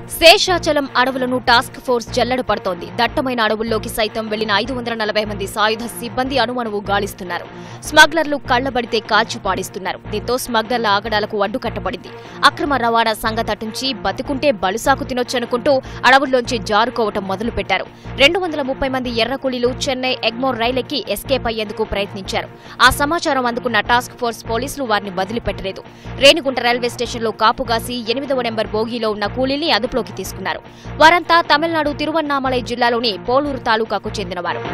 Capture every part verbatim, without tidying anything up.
శేషాచలం అడవులను task force జల్లెడ పడుతోంది. దట్టమైన అడవుల్లోకి సైతం వెళ్లిన ఐదు వందల నలభై మంది సాయుధ సిబ్బంది అణువణువు గాలిస్తున్నారు. స్మగ్లర్లు కళ్లబడితే కాల్చి పాడిస్తున్నారు. దీంతో స్మగ్లర్ల ఆగడాలకు అడ్డుకట్టబడింది. అక్రమ రవాణా సంగతటుంచి బతికుంటే బలుసాకు తినొచ్చనుకుంటూ అడవుల్లోంచి జారుకోవటం మొదలుపెట్టారు. రెండు వందల ముప్పై మంది ఎర్ర కూలీలు చెన్నై ఎగ్మోర్ రైలెక్కి ఎస్కేప్ అయ్యేందుకు ప్రయత్నించారు. ఆ సమాచారం అందుకున్న టాస్క్ ఫోర్స్ పోలీసులు వారిని వదిలిపెట్టలేదు. రేణిగుంట రైల్వే స్టేషన్లో కాపుగాసి ఎనిమిదవ నెంబర్ బోగీలో ఉన్న కూలీల్ని అదుపులోకి తీసుకున్నారు. వారంతా తమిళనాడు తిరువన్నామలై జిల్లాలోని పోలూరు తాలూకాకు చెందినవారు.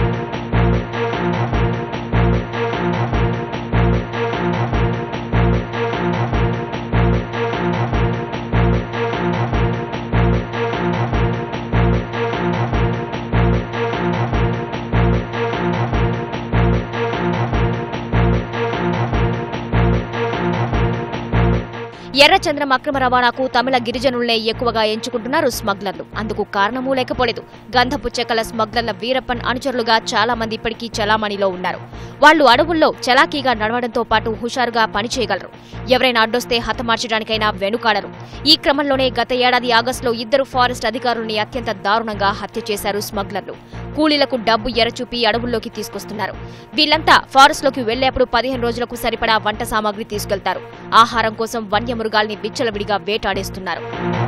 ఎర్రచంద్రం అక్రమ రవాణాకు తమిళ గిరిజనులనే ఎక్కువగా ఎంచుకుంటున్నారు స్మగ్లర్లు. అందుకు కారణమూ లేకపోలేదు. గంధపు చెక్కల స్మగ్లర్ల వీరప్పన్ అనుచరులుగా చాలా మంది ఇప్పటికీ చలామణిలో ఉన్నారు. వాళ్లు అడవుల్లో చలాకీగా నడవడంతో పాటు హుషారుగా పనిచేయగలరు. ఎవరైనా అడ్డొస్తే హతమార్చడానికైనా వెనుకాడరు. ఈ క్రమంలోనే గత ఏడాది ఆగస్టులో ఇద్దరు ఫారెస్ట్ అధికారుల్ని అత్యంత దారుణంగా హత్య చేశారు స్మగ్లర్లు. కూలీలకు డబ్బు ఎరచూపి అడవుల్లోకి తీసుకొస్తున్నారు. వీళ్లంతా ఫారెస్ట్లోకి వెళ్లేప్పుడు పదిహేను రోజులకు సరిపడా వంట సామాగ్రి తీసుకెళ్తారు. ఆహారం కోసం వన్యమృగాల్ని విచ్చలవిడిగా వేటాడేస్తున్నారు.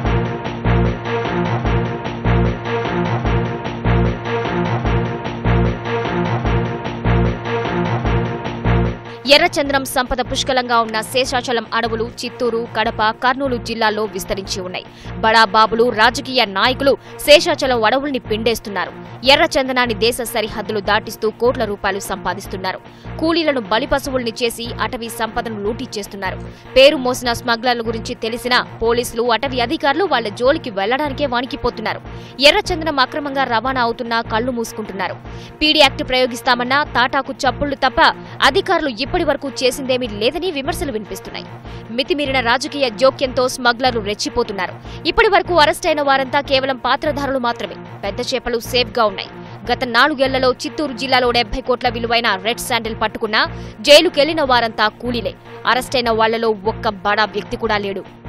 ఎర్రచంద్రం సంపద పుష్కలంగా ఉన్న శేషాచలం అడవులు చిత్తూరు, కడప, కర్నూలు జిల్లాల్లో విస్తరించి ఉన్నాయి. బడా బాబులు, రాజకీయ నాయకులు శేషాచలం అడవుల్ని పిండేస్తున్నారు. ఎర్రచందనాన్ని దేశ సరిహద్దులు దాటిస్తూ కోట్ల రూపాయలు సంపాదిస్తున్నారు. కూలీలను బలిపశువుల్ని చేసి అటవీ సంపదను లూటీ చేస్తున్నారు. పేరు మోసిన స్మగ్లర్ల గురించి తెలిసినా పోలీసులు, అటవీ అధికారులు వాళ్ల జోలికి వెళ్లడానికే వానికిపోతున్నారు. ఎర్రచందనం అక్రమంగా రవాణా అవుతున్నా కళ్లు మూసుకుంటున్నారు. పీడీ యాక్ట్ ప్రయోగిస్తామన్నా తాటాకు చప్పుళ్లు తప్ప అధికారులు ఇప్పటి వరకు చేసిందేమీ లేదని విమర్శలు వినిపిస్తున్నాయి. మితిమీరిన రాజకీయ జోక్యంతో స్మగ్లర్లు రెచ్చిపోతున్నారు. ఇప్పటి వరకు అరెస్టైన వారంతా కేవలం పాత్రధారులు మాత్రమే. పెద్ద చేపలు సేఫ్ గా ఉన్నాయి. గత నాలుగేళ్లలో చిత్తూరు జిల్లాలో డెబ్బై కోట్ల విలువైన రెడ్ శాండిల్ పట్టుకున్నా జైలుకెళ్లిన వారంతా కూలీలే. అరెస్టైన వాళ్లలో ఒక్క బడా వ్యక్తి కూడా లేడు.